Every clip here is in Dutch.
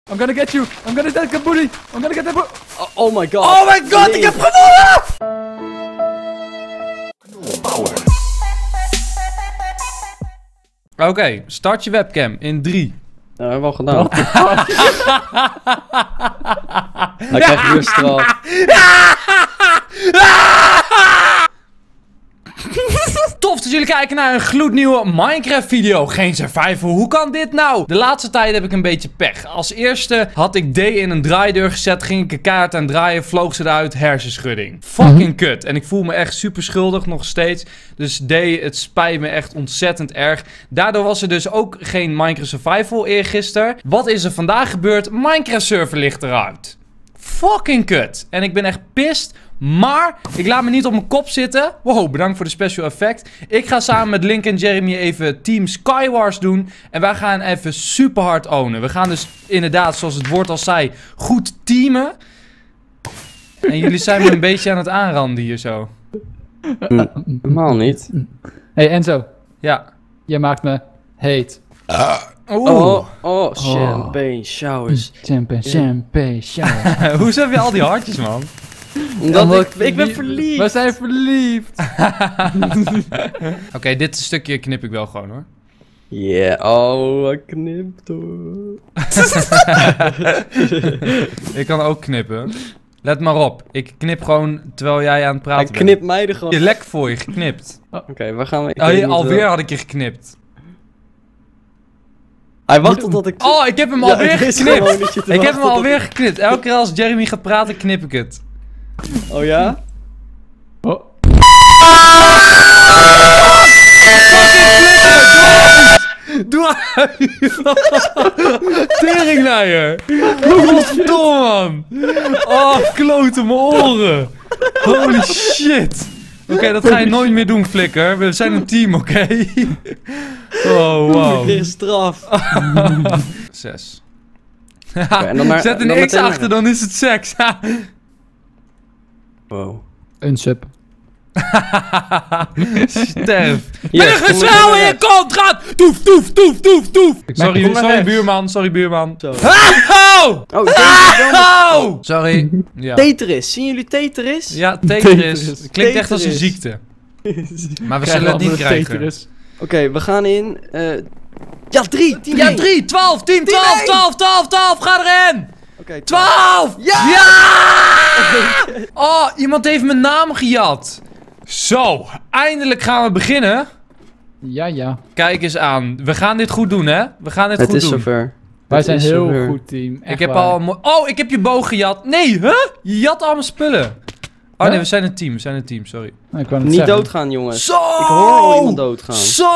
I'm gonna get you. I'm gonna get that booty. I'm gonna get that booty. Oh my god. Oh my god, ik heb gewonnen! Oké, start je webcam in 3. Nou, hebben we al gedaan. Hij krijgt weer straf. Tof dat jullie kijken naar een gloednieuwe Minecraft video. Geen survival, hoe kan dit nou? De laatste tijd heb ik een beetje pech. Als eerste had ik D in een draaideur gezet, ging ik een kaart aan draaien, vloog ze eruit, hersenschudding. Fucking kut. En ik voel me echt super schuldig nog steeds. Dus D, het spijt me echt ontzettend erg. Daardoor was er dus ook geen Minecraft survival eergisteren. Wat is er vandaag gebeurd? Minecraft server ligt eruit. Fucking kut. En ik ben echt pissed. Maar ik laat me niet op mijn kop zitten. Wow, bedankt voor de special effect. Ik ga samen met Link en Jeremy even Team Skywars doen. En wij gaan even super hard ownen. We gaan dus inderdaad, zoals het woord al zei, goed teamen. En jullie zijn me een beetje aan het aanranden hier zo. Normaal niet. Hey Enzo. Ja. Jij maakt me heet. Oh, champagne showers. Champagne showers. Hoezo heb je al die hartjes, man? Omdat ik ben verliefd. We zijn verliefd. Oké, dit stukje knip ik wel gewoon, hoor. Wat knipt hoor. Ik kan ook knippen. Let maar op. Ik knip gewoon terwijl jij aan het praten bent. Hij knipt mij er gewoon. Je lek voor je geknipt. Oké, waar gaan we? Alweer had ik je geknipt. Hij wacht totdat ik... Oh, ik heb hem alweer geknipt. Ik heb hem alweer geknipt. Elke keer als Jeremy gaat praten, knip ik het. Oh ja? Oh. Doe teringleier. Godverdomme, man. Oh, klote mijn oren. Holy shit. Oké, dat ga je nooit meer doen, Flikker. We zijn een team, oké? Oh, wow. Weer straf. 6. Zet een X achter, dan is het seks. Wow. Een sub. Sterf. Met een gezwel in je kont gaat! Toef, toef, toef, toef, toef! Sorry buurman, sorry buurman. Sorry. Ja. Tetris, zien jullie Tetris? Ja, Tetris. Klinkt echt als een ziekte. Maar we zullen het niet krijgen. Oké, we gaan in... Ja, 3! Ja, 3, 12, 10, 12, 12, 12, 12, ga erin! Oké, 12! Ja! Oh, iemand heeft mijn naam gejat. Zo, eindelijk gaan we beginnen. Ja. Kijk eens aan. We gaan dit goed doen, hè? We gaan dit goed doen. Het is zover. Wij zijn heel goed team. Ik heb al... Oh, ik heb je boog gejat. Nee, huh? Je jat al mijn spullen. Oh nee, we zijn een team, sorry. Niet doodgaan, jongens. Zo! Ik hoor al iemand doodgaan. Zo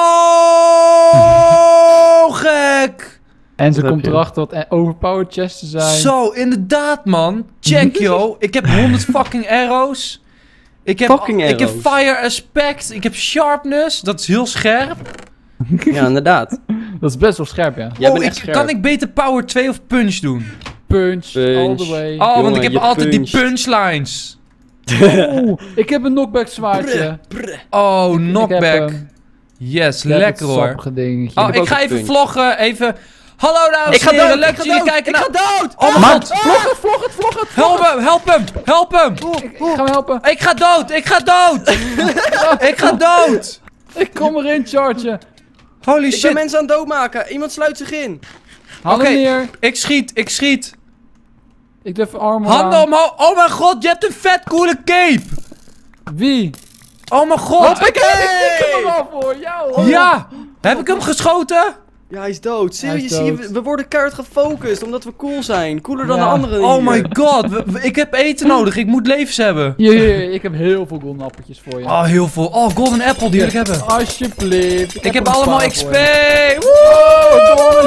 gek! En ze komt erachter wat overpowered chests te zijn. Zo, inderdaad, man. Check, yo. Ik heb 100 fucking arrows. Ik heb fire aspect. Ik heb sharpness. Dat is heel scherp. Ja, inderdaad. Dat is best wel scherp, ja. Jij bent echt scherp. Kan ik beter power 2 of punch doen? Punch. All the way. Oh, jongen, want ik heb altijd die punchlines. Oh, ik heb een knockback zwaardje. Oh, knockback. Yes, lekker hoor. Oh, ik ga even vloggen. Even... Hallo dames en heren, leuk dat jullie kijken naar... Ik ga dood! Oh mijn god! Vlog het! Help hem! Ik ga hem helpen. Ik ga dood! Ik ga dood! Ik kom erin, charge. Holy shit! Ik ben mensen aan het doodmaken. Iemand sluit zich in. Handen neer. Ik schiet. Ik durf armen handen omhoog. Oh mijn god, je hebt een vet coole cape. Wie? Oh mijn god. Ik heb hem al voor jou. Ja! Heb ik hem geschoten? Ja, hij is dood. Zie, we worden keihard gefocust omdat we cool zijn. Cooler dan de anderen. Oh my god, ik heb eten nodig. Ik moet levens hebben. Hier, ik heb heel veel golden appeltjes voor je. Oh, heel veel. Oh, golden apple, die wil ik hebben. Alsjeblieft. Ik heb allemaal XP. Golden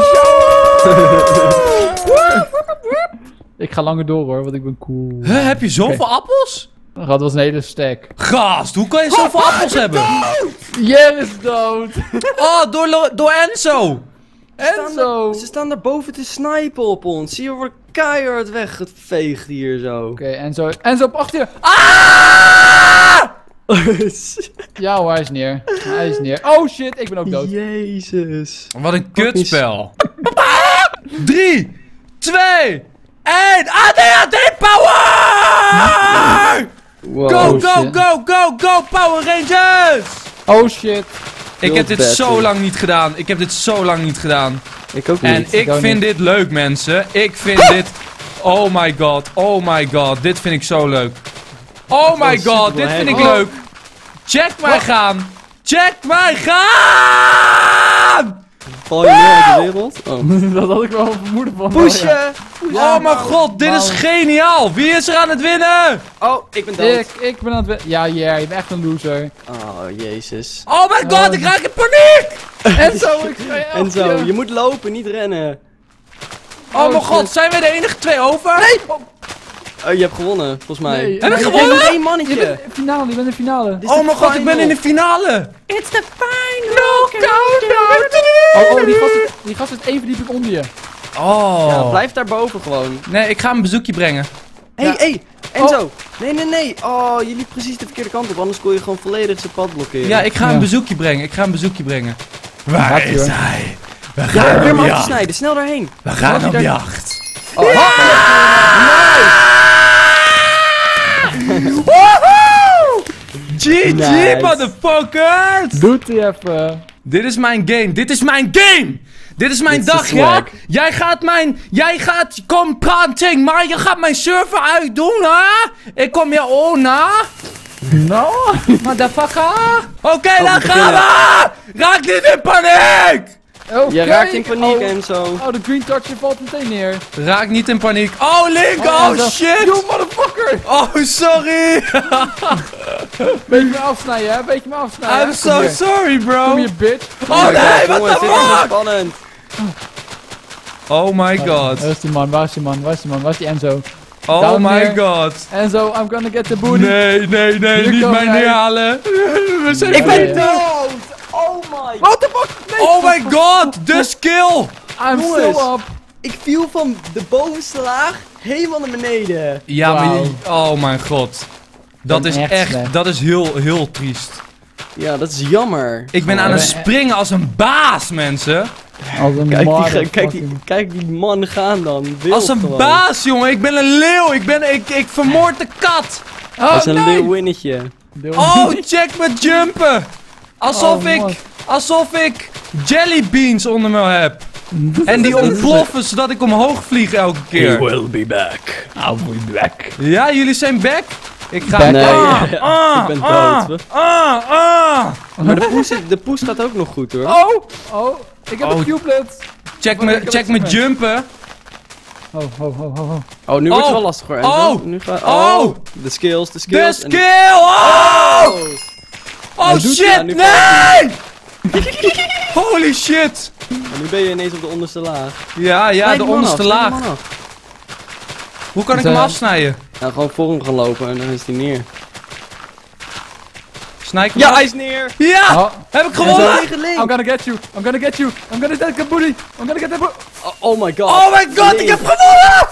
shower. Ik ga langer door hoor, want ik ben cool. Heb je zoveel appels? Dat was een hele stack. Gast, hoe kan je zoveel appels hebben? Jer is dood. Oh, door Enzo. Ze staan daar boven te snipen op ons. Zie je, we worden keihard weggeveegd hier zo. Oké, Enzo op achter je. Ja hoor, hij is neer. Oh shit, ik ben ook dood. Jezus. Wat een kutspel. 3, 2, 1. ADHD power! Wow. Go, shit. go, go, go, go, Power Rangers! Oh shit. Ik heb dit bad, zo dude. lang niet gedaan. Ik heb dit zo lang niet gedaan. Ik ook En niet. ik ook vind niet. dit leuk, mensen. Ik vind dit... Oh my god, oh my god. Dit vind ik zo leuk. Oh my god, dit vind ik leuk. Check mij gaan. Check mij gaan! Val je neer uit de wereld? Oh. Dat had ik wel vermoeden van. Pushen! Oh mijn god, dit is geniaal. Wie is er aan het winnen? Oh, ik ben dood. Ik ben aan het winnen. Ja, yeah, je bent echt een loser. Oh, jezus. Oh my god, ik raak in paniek! En zo, ik ga je En zo, je moet lopen, niet rennen. Oh mijn god, zijn wij de enige 2 over? Nee! Oh, je hebt gewonnen, volgens mij. Nee. Heb ik Nee, gewonnen? Je bent één Je mannetje. bent in de finale, je bent in de finale. Dit is Oh de mijn god, ik ben final. in de finale. It's the final Oh, die gast zit één verdieping onder je. Oh. Ja, blijf daar boven gewoon. Nee, ik ga een bezoekje brengen. Hey, Enzo. Nee. Oh, je liep precies de verkeerde kant op, anders kon je gewoon volledig zijn pad blokkeren. Ja, ik ga Ja. een bezoekje brengen. Waar Gaat ie, hoor. hij? We Ja, gaan probeer op hem af te jacht. snijden, snel daarheen. We gaan Mag je op daar- jacht. Oh, Woehoe! GG, Nice. motherfuckers! Doet hij even. Dit is mijn game. Dit is mijn game! Dit is mijn Dit is dag, de ja? swag. Jij gaat, kom praten, maar je gaat mijn server uitdoen, hè? Ik kom je on, hè? No. Motherfucker! Oké, we dan gaan we! Raak niet in paniek! Oké. Je raakt in paniek, Oh, Enzo. oh, de green toucher valt meteen neer. Raak niet in paniek. Oh, Link! Oh, Enzo. shit! You motherfucker. Oh, sorry! Beetje me afsnijden, hè? Beetje me afsnijden. I'm so sorry, Kom bro! je bitch. Oh my nee, God, what jongens, the dit is zo fuck? spannend. Oh my god. Waar is die man? Waar is die man? Waar is die man? Waar is die Enzo? Oh Down my here. god. Enzo, I'm gonna get the booty. Nee, Hier niet kom mij jij. neerhalen. We zijn Ik ben Ja. dood! Oh my. What the fuck? Nee. Oh my god, de skill! I'm Jongens. still up. Ik viel van de bovenste laag helemaal naar beneden. Ja, maar Wauw. oh mijn god. Dat Ben is echt echt, slecht. dat is heel triest. Ja, dat is jammer. Ik ben Oh, aan het ik ben- springen als een baas, mensen. Als een Kijk die man gaan dan. Wild Als een gewoon. baas, jongen. Ik ben een leeuw. Ik vermoord de kat. Oh, Dat is een leeuwinnetje. Oh, check me jumpen. Oh, Alsof ik jellybeans onder me heb. En die ontploffen zodat ik omhoog vlieg elke keer. will be back. I'll be back. Ja, jullie zijn back? Ik ga... Back. Nee, Ah, ik ben ah, dood. ah. Maar de poes gaat ook nog goed hoor. Oh, ik heb Oh. een cubelet. Check me jumpen. Oh. Oh, nu wordt het Oh. wel lastig hoor. Enzo. Oh. Nu ga... Oh. De skills. De en- skill! Oh! Oh. Oh Hij doet- ja, shit, nu nee! Holy shit! Maar nu ben je ineens op de onderste laag. Ja, Snijd de die man onderste af, snijd laag. die man af. Hoe kan ik Dus, hem afsnijden? Nou, gewoon voor hem gaan lopen en dan is hij neer. Snij ik hem Ja, af? hij is neer! Ja! Oh, Heb ik Enzo gewonnen? tegen Link! I'm gonna get you. I'm gonna get you. I'm gonna get the booty. I'm gonna get the booty. Oh my god. Oh my god, ik heb gewonnen!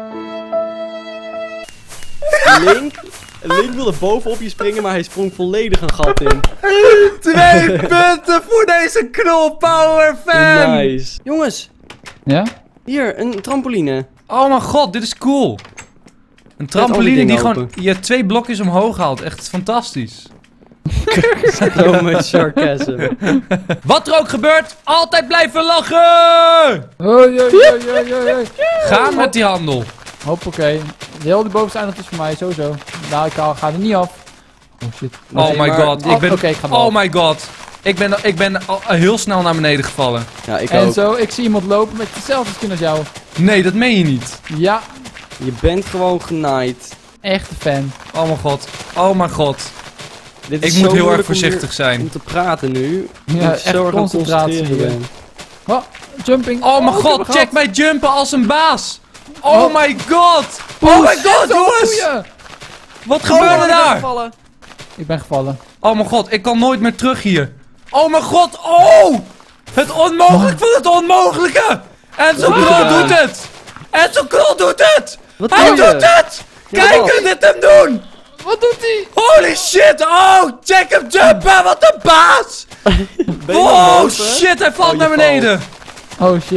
Link wilde bovenop je springen, maar hij sprong volledig een gat in. 2 punten voor deze knol power fan! Nice. Jongens, Ja? hier, een trampoline. Oh mijn god, dit is cool. Een trampoline ding die gewoon open. je 2 blokjes omhoog haalt. Echt fantastisch. Zo met sarcasm. Wat er ook gebeurt, altijd blijven lachen! Oh, jee. Gaan met die handel. Hoppakee. Heel die bovenste eindigt is voor mij, sowieso. Nou, ik ga er niet af. Oh shit. Oh Nee, my maar- god, Oh, oké, ik ga wel. oh my god. Ik ben al heel snel naar beneden gevallen. Ja, ik En ook. zo, ik zie iemand lopen met dezelfde skin als jou. Nee, dat meen je niet. Ja, Je bent gewoon genaaid. echt een fan. Oh mijn god. Oh mijn god. Dit Ik is moet zo heel erg moeilijk om voorzichtig hier- zijn. Om te praten nu. Ja, Omdat je echt zo erg aan het concentratie concentreren hier. bent. Oh, jumping. Oh mijn ik heb god, hem check gehad. mij jumpen als een baas. Oh Oh. my god. Oh my god, Zo, jongens. goeie. Wat Oh, gebeurde ik ben daar? gevallen. Ik ben gevallen. Oh mijn god, ik kan nooit meer terug hier. Oh mijn god, oh! Het onmogelijk van het onmogelijke! Enzo Wat heb je Knol gedaan? doet het! Enzo Knol doet het! Wat Hij doe je? doet het! Ja, Kijk, wat? kan dit hem doen! Wat doet hij? Holy shit! Oh, check hem jumpen! Wat een baas! Ben je Oh boven? shit, hij valt Oh, naar je beneden! Oh shit.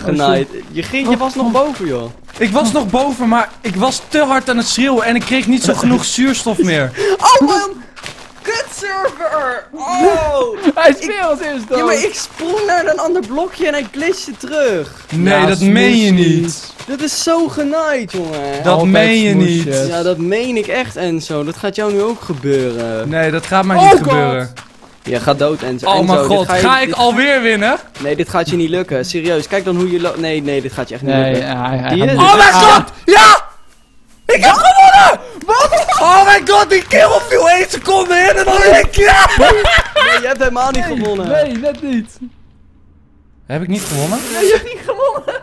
genaaid. Je was nog boven, joh. Ik was nog boven, maar ik was te hard aan het schreeuwen en ik kreeg niet zo genoeg zuurstof meer. Oh man! Kutserver! Oh! Hij is weer als eerst dood. Ja, maar ik sprong naar een ander blokje en hij glitchte terug. Nee, Ja, dat meen je niet. Dit is zo genaaid, jongen. Dat Altijd meen je niet. smoesjes. Ja, dat meen ik echt, Enzo. Dat gaat jou nu ook gebeuren. Nee, dat gaat mij niet God. gebeuren. Je gaat dood, Enzo. Oh Enzo, mijn god, dit ga ik alweer winnen? Nee, dit gaat je niet lukken. Serieus, kijk dan hoe je Nee, dit gaat je echt niet Nee, lukken. hij Die gaat is- niet- Oh mijn Ah, god! Ja! Ik heb gewonnen! Wat? Oh mijn god, die kill viel 1 seconde in en dan ik ja! Nee, je hebt helemaal niet gewonnen. Nee, net niet. Heb ik niet gewonnen? Nee, je hebt niet gewonnen.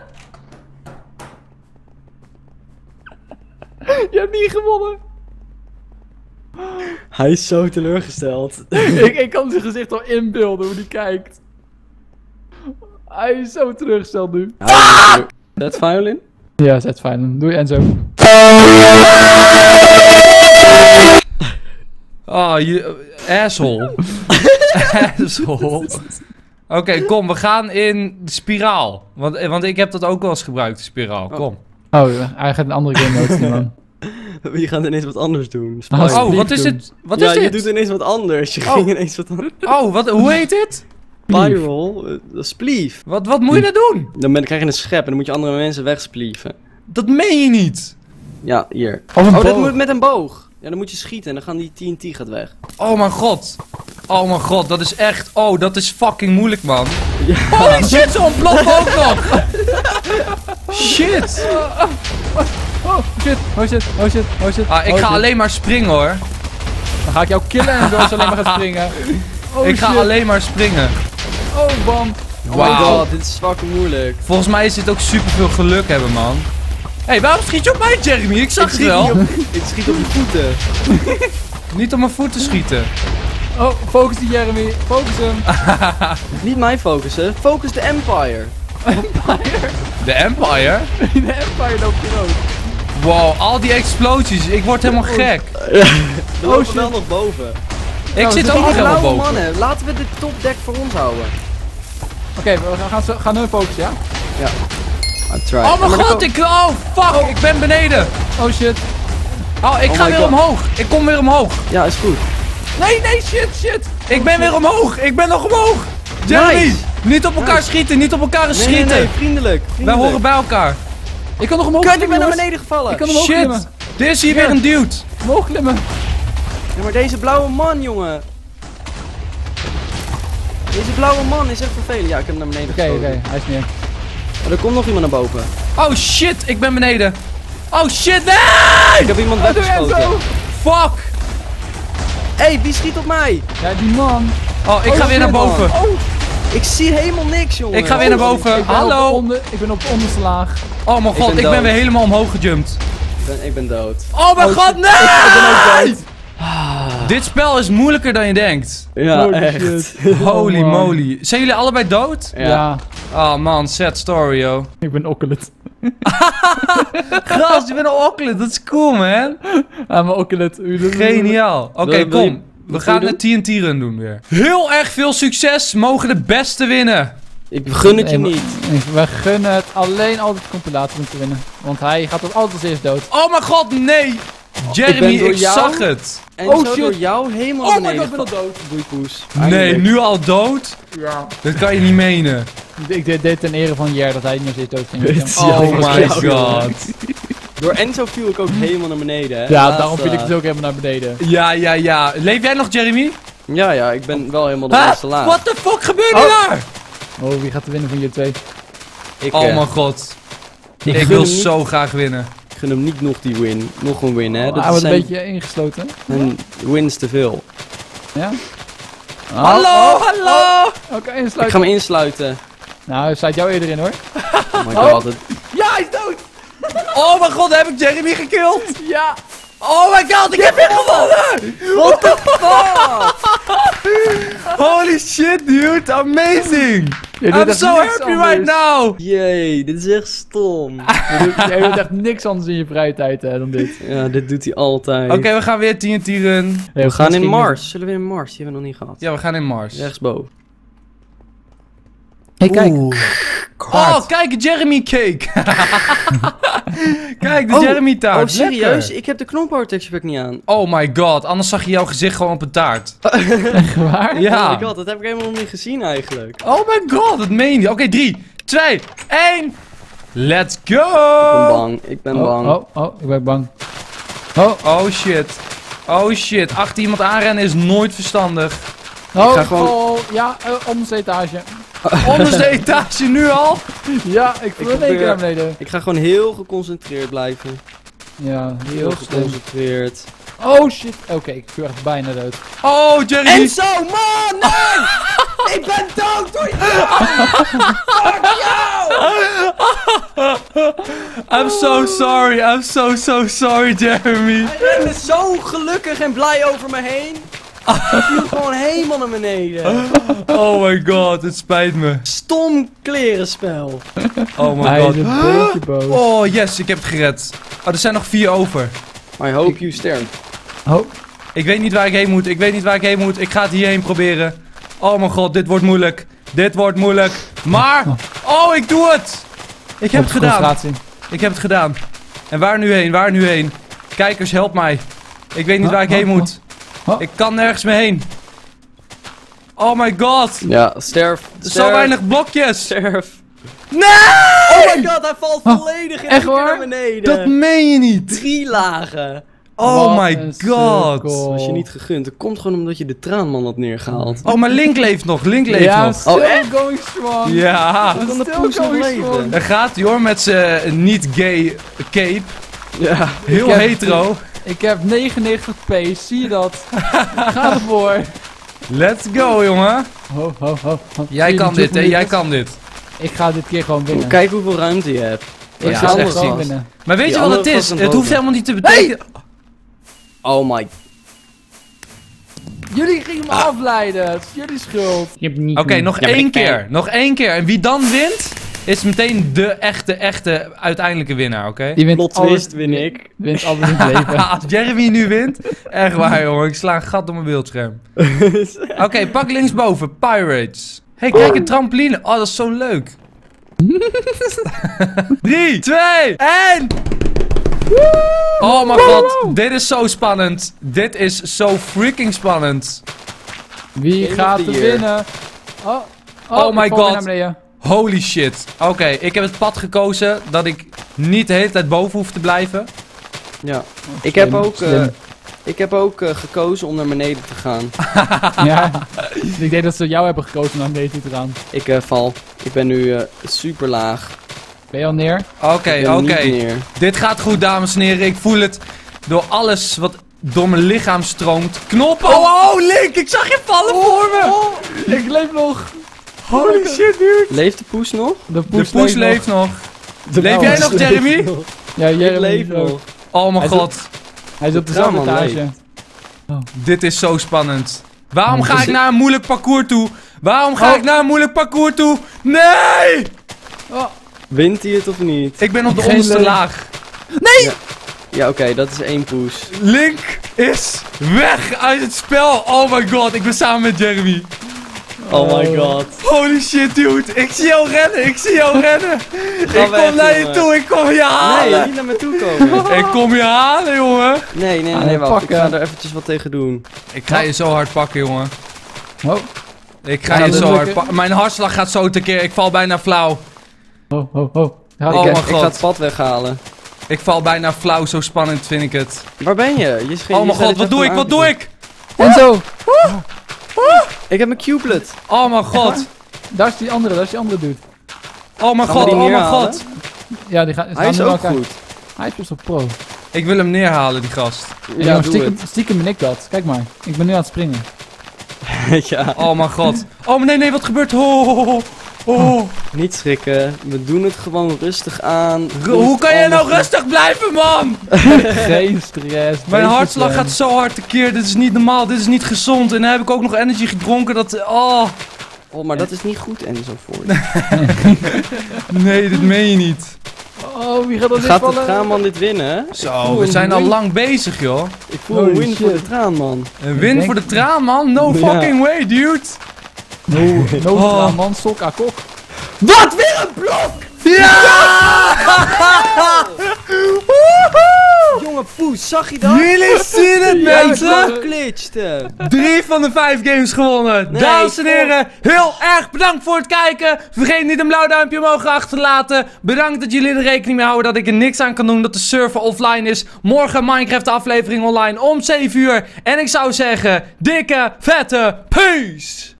Je hebt niet gewonnen. Hij is zo teleurgesteld. Ik kan zijn gezicht al inbeelden hoe hij kijkt. Hij is zo teruggesteld nu. Dat violin? Ja, zet fijn. Doei Enzo. Oh, je asshole. Asshole. Oké, kom, we gaan in de spiraal. Want ik heb dat ook wel eens gebruikt, de spiraal. Kom. Oh, hij gaat een andere game nodig, man. Je gaat ineens wat anders doen. Oh, Spike. Oh, wat is dit? Wat is ja, je dit? doet ineens wat anders. Je Oh. ging ineens wat anders. Oh, hoe heet dit? Spiral, spleef. Wat moet je nou doen? Krijg je een schep en dan moet je andere mensen wegsplieven. Dat meen je niet. Ja, hier. Of een Oh, dat boog. moet met een boog. Ja, dan moet je schieten en dan gaan die TNT gaat weg. Oh mijn god. Oh mijn god, dat is echt... Oh, dat is fucking moeilijk, man. Ja. Holy shit, ze ontploffen ook nog. Shit. Oh shit, oh shit, oh shit, oh shit. Ah, ik Oh, ga shit. alleen maar springen, hoor. Dan ga ik jou killen en zo als je alleen maar gaat springen. Oh, Ik ga shit. alleen maar springen. Oh, bam. Oh my Wauw. god, dit is fucking moeilijk. Volgens mij is dit ook super veel geluk hebben, man. Hé, waarom schiet je op mij, Jeremy? Ik zag het wel. Ik schiet op je voeten. Niet op mijn voeten schieten. Oh, focus die Jeremy. Focus hem. Niet mij focussen, focus de Empire. De Empire? De Empire loopt hier ook. Wow, al die explosies. Ik word helemaal gek. We lopen shit. wel nog boven. Ik Nou, zit er ook nog Die helemaal blauwe boven. mannen, laten we de topdeck voor ons houden. Oké, we gaan hun focussen, ja? Try. Oh mijn god, oh fuck, ik ben beneden. Oh shit. Oh, ik Oh ga my weer God. omhoog. Ik kom weer omhoog. Ja, is goed. Nee, shit. Ik ben weer omhoog. Ik ben nog omhoog. Jeremy, Nice. niet op elkaar schieten, niet op elkaar Nee, schieten. nee, vriendelijk. Wij horen bij elkaar. Ik kan nog omhoog Kut, ik klimmen, ben naar jongens. beneden gevallen. Ik kan omhoog klimmen. Shit, er is hier weer een dude. Omhoog klimmen. Ja, maar deze blauwe man, jongen. Deze blauwe man is echt vervelend. Ja, ik heb hem naar beneden Oké, geschoten. hij is neer. Maar er komt nog iemand naar boven. Oh shit, ik ben beneden. Oh shit, nee! Ik heb iemand Wat doe jij weggeschoten. zo? Fuck. Hé, wie schiet op mij? Ja, die man. Oh, ik ga weer shit, naar boven. man. Ik zie helemaal niks, jongen. Ik ga weer naar boven. Ik ben Hallo. ik ben op de onderste laag. Oh mijn god, ben ik ben dood. weer helemaal omhoog gejumpt. Ik ben dood. Oh mijn Oh, god, shit. nee! Ik ben ook dood. Dit spel is moeilijker dan je denkt. Ja, Holy echt. shit. Holy Oh, man. moly. Zijn jullie allebei dood? Ja. Oh man, sad story, yo. Ik ben okkelet. Gast, je bent een Auckland. Dat is cool, man. Ah, mijn okkelet. Geniaal. Oké, Wil je- kom. We wat gaan wil je de TNT-run doen weer. Heel erg veel succes. Mogen de beste winnen. Ik gun het je Nee, niet. We gunnen het alleen altijd de compilatie om te winnen. Want hij gaat tot altijd als eerst dood. Oh mijn god, nee. Jeremy, Ik ben door ik jou- zag het. En Oh, zo shit. door jou helemaal Oh my beneden. god, ik ben al dood. Boeipoes. Nee, nu al dood? Ja. Dat kan je niet menen. Ik deed dit ten ere van Jer dat hij niet meer steeds dood ging. Dit is Oh jammer voor my jou, jongen. god. Door Enzo viel ik ook helemaal naar beneden, hè. Ja, Laatst, daarom viel ik dus ook helemaal naar beneden. Ja. Leef jij nog, Jeremy? Ja, ik ben wel helemaal de Huh? laatste laag. What the fuck gebeurde Oh. daar? Oh, wie gaat er winnen van jullie twee? Ik, Oh mijn god. Ik gun wil hem niet- zo graag winnen. Ik gun hem niet nog die win. Nog een win, hè. Hij Dat wordt een zijn beetje ingesloten. zijn wins te veel. Ja? Hallo, hallo. Oké, Ik insluiten. ga me insluiten. Nou, hij sluit jou eerder in hoor. Oh my god. het- Ja, hij is dood! Oh mijn god, heb ik Jeremy gekild? Ja! Oh my god, ik heb weer gewonnen! What the fuck? Holy shit, dude, amazing! I'm so happy right now! Jee, dit is echt stom. Jij doet echt niks anders in je vrije tijd dan dit. Ja, dit doet hij altijd. Oké, we gaan weer TNT run. We gaan in Mars. Zullen we in Mars? Die hebben we nog niet gehad. Ja, we gaan in Mars. Rechtsboven. Hey, kijk. Oh, kijk, Jeremy cake. Kijk, de Jeremy taart. Oh, serieus? Lekker. Ik heb de knophoud texture pack niet aan. Oh my god, anders zag je jouw gezicht gewoon op een taart. Echt waar? Ja. Oh my god, dat heb ik helemaal nog niet gezien eigenlijk. Oh my god, dat meen je. Oké, 3, 2, 1. Let's Ik ben go. bang, ik ben bang. Ik ben bang. Oh, Oh shit. Oh shit, achter iemand aanrennen is nooit verstandig. oh, ga gewoon- ja, onderste etage. Onderste etage nu al? Ja, ik voel in één keer probeer- naar beneden. Ik ga gewoon heel geconcentreerd blijven. Ja, heel Heel slim. geconcentreerd. Oh shit, oké, ik viel echt bijna dood. Oh, Jeremy. Enzo, man! Nee! Ik ben dood door jou! Fuck jou! I'm so sorry. I'm so sorry, Jeremy. Hij rende zo gelukkig en blij over me heen. Ik viel gewoon helemaal naar beneden. Oh my god, het spijt me. Stom klerenspel. Oh my Hij god. is een beetje boos. Oh yes, ik heb het gered. Oh, er zijn nog 4 over. I hope you sterft. Oh, Ik weet niet waar ik heen moet. Ik weet niet waar ik heen moet. Ik ga het hierheen proberen. Oh mijn god, dit wordt moeilijk. Dit wordt moeilijk. Maar, oh, ik doe het. Ik heb het gedaan. concentratie. Ik heb het gedaan. En waar nu heen? Waar nu heen? Kijkers, help mij. Ik weet niet waar ik heen moet. Ik kan nergens meer heen. Oh my god. Ja, sterf. Zo weinig blokjes. Sterf. Nee! Oh my god, hij valt volledig in echt één keer waar? naar beneden. Dat meen je niet. 3 lagen. Oh Wat my een god. sukkel. Dat was je niet gegund. Dat komt gewoon omdat je de traanman had neergehaald. Oh, maar Link leeft nog. Link leeft Ja, nog. still Oh, echt? going strong. Ja. Hoe kan de Still poes nog going leven? strong. Daar gaat hij hoor met zijn niet gay cape. Ja. Heel heb- hetero. Ik heb 99 pace, zie je dat? Ga ervoor. Let's go, jongen. Ho, ho, ho, ho. Jij Zie je kan die dit, hè? truc Jij niet? kan dit. Ik ga dit keer gewoon winnen. Kijk hoeveel ruimte je hebt. Ik Ja, ga dat is echt echt gewoon ziek. winnen. Maar weet Die je wat het andere is? vast Het een hoeft boven. helemaal niet te betekenen. Oh my. Jullie gingen me afleiden. Het is jullie schuld. Je hebt niet. Oké, nog Ja, maar één ik ben- keer. Nog één keer. En wie dan wint, is meteen de echte uiteindelijke winnaar, oké? Die wint Plot alles, twist win ik. wint alles in het leven. Als Jeremy nu wint, echt waar, jongen. Ik sla een gat door mijn beeldscherm. Oké, pak linksboven. Pirates. Hey, kijk, een trampoline. Oh, dat is zo leuk. 3, 2, 1. Oh mijn god, dit is zo spannend. Dit is zo freaking spannend. Wie Game gaat of the er year. winnen? Oh, Oh my ik val weer god. naar beneden. Holy shit. Oké, ik heb het pad gekozen dat ik niet de hele tijd boven hoef te blijven. Ja. Ik heb Slim, ook, slim. gekozen om naar beneden te gaan. Ja, ik denk dat ze jou hebben gekozen om naar beneden te gaan. Ik val. Ik ben nu super laag. Ben je al neer? Oké, Ik ben oké. niet neer. Dit gaat goed, dames en heren. Ik voel het door alles wat door mijn lichaam stroomt. Knoppen. Oh, Link, ik zag je vallen voor me. Ik leef nog. Holy shit, dude. Leeft de poes nog? De poes leeft nog. Leef jij nog, Jeremy? Ja, jij Ik leef nog. Oh mijn Hij god. Hij is op De dezelfde traanman etage. Dit is zo spannend. Waarom Oh, ga dus ik ik- naar een moeilijk parcours toe? Waarom ga Oh. ik naar een moeilijk parcours toe? Nee! Oh, Wint hij het of niet? Ik ben op de Geen onderste idee. laag. Ja, oké, dat is 1 poes. Link is weg uit het spel. Oh my god, ik ben samen met Jeremy. Oh my god. Holy shit, dude. Ik zie jou rennen, ik zie jou rennen. Ga Ik weg, kom naar je jongen. toe, ik kom je Nee, halen. niet naar me toe komen. Ik kom je halen, jongen. Nee, Aan het wacht. Ik pakken. ga er eventjes wat tegen doen. Ik ga je zo hard pakken, jongen. oh, Ik ga Ja, je dat zo lukt hard het. pakken. Mijn hartslag gaat zo tekeer. Ik val bijna flauw. oh, oh, oh. Ja, Oh ik, mijn ik ga god. het pad weghalen. Ik val bijna flauw, zo spannend vind ik het. Waar ben je? Oh mijn god, wat doe ik? Wat doe ik? En zo. Ik heb mijn cubelet. Oh mijn god. Daar is die andere dude. Oh mijn Gaan we god, die oh mijn neerhalen? god. Ja, die gaat. Hij is ook goed. Hij is best wel pro. Ik wil hem neerhalen, die gast. Ja, doe stiekem, stiekem ben ik dat. Kijk maar. Ik ben nu aan het springen. het. Ja, Oh mijn god. Oh nee, wat gebeurt? Oh. niet schrikken. We doen het gewoon rustig aan. Hoe kan jij nou rustig blijven, man? Geen stress. Mijn beetje hartslag zen. gaat zo hard tekeer. Dit is niet normaal, dit is niet gezond. En dan heb ik ook nog energy gedronken. Dat. Oh. Oh, maar dat is niet goed enzovoort. Nee, dit meen je niet. Oh, wie gaat er dit Gaat de vallen? traanman dit winnen? Zo, we zijn al lang bezig, joh. Ik voel Holy een win voor shit. de traanman. Een win denk- voor de traan, man. No Ja. fucking way, dude. No, Oh. man, sok, kok. Wat? Weer een blok? Ja! Jongen, Poes, zag je dat? Jullie zien het, mensen! Hij glitcht. 3 van de 5 games gewonnen. Nee, Dames en heren, heel erg bedankt voor het kijken. Vergeet niet een blauw duimpje omhoog achter te laten. Bedankt dat jullie er rekening mee houden dat ik er niks aan kan doen dat de server offline is. Morgen Minecraft aflevering online om 7 uur. En ik zou zeggen, dikke, vette peace!